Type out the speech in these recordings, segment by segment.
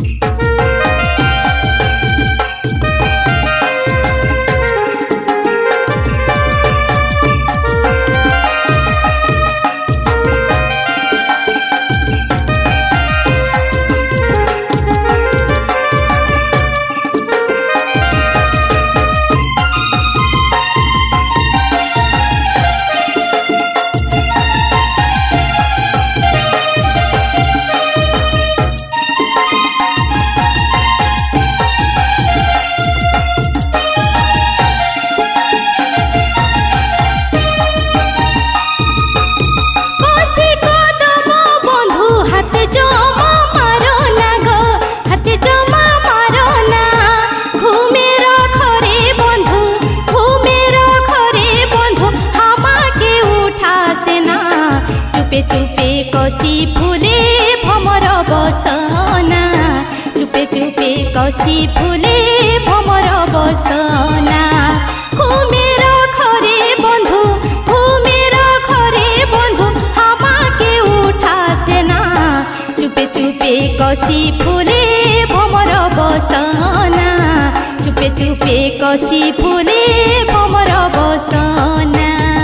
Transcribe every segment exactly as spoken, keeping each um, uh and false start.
कसी फूले भमर बसना घुमेर घरे बंधु घुमेर घरे बंधु हमा के उठा सेना चुपे चुपे कसी फूले भमर बसना चुपे चुपे कसी फूले भमर बसना।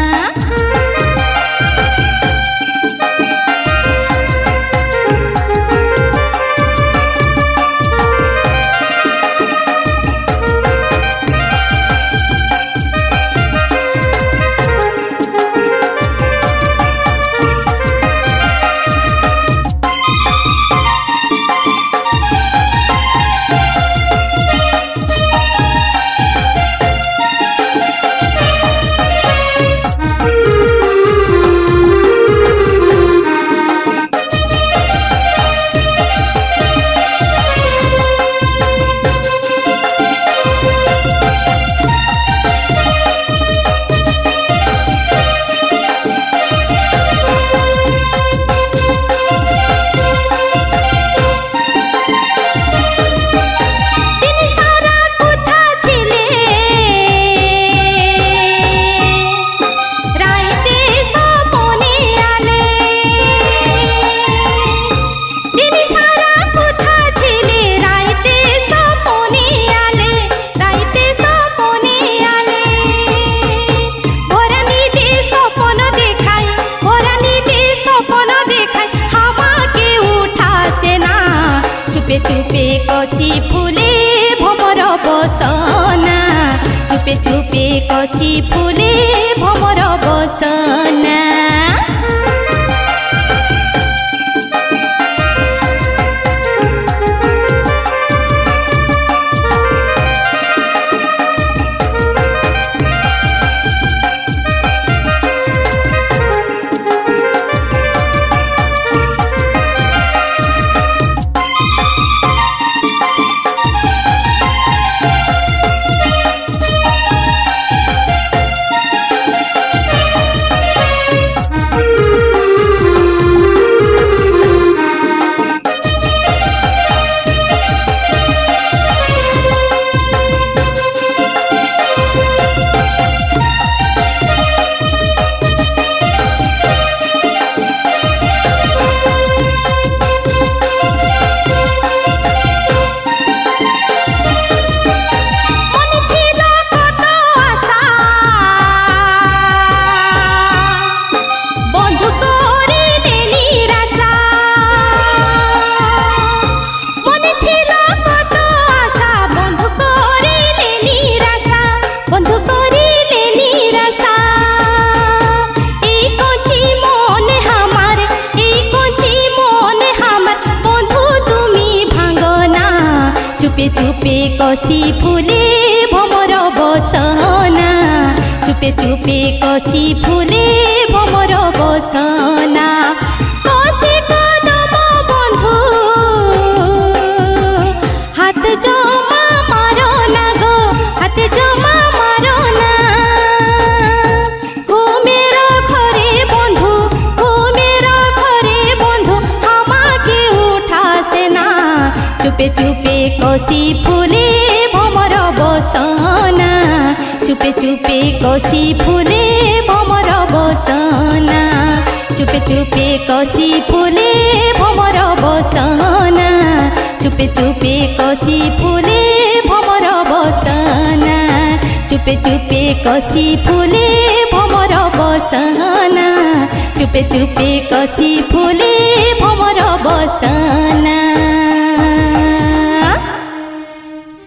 चुपे चुपे कसी फूले भमर बसना चुपे चुपे कसी फूले भमर बसना। चुपे चुपे कसी फूले भमर बसना चुपे चुपे कसी फूले भमर बसना। कसी कदम बंधु हाथ जमा मारना गो हाथ जमा मारना घुमेर घरे बंधु घुमेर घरे बंधु हमा के उठा सेना चुपे चुपे कसी फूले भमर बसना चुपे चुपे कसी फूले भमर बसना चुपे चुपे कसी फूले भमर बसना चुपे चुपे कसी फुले भमर बसना चुपे चुपे कसी फुले भमर बसना चुपे चुपे कसी फुले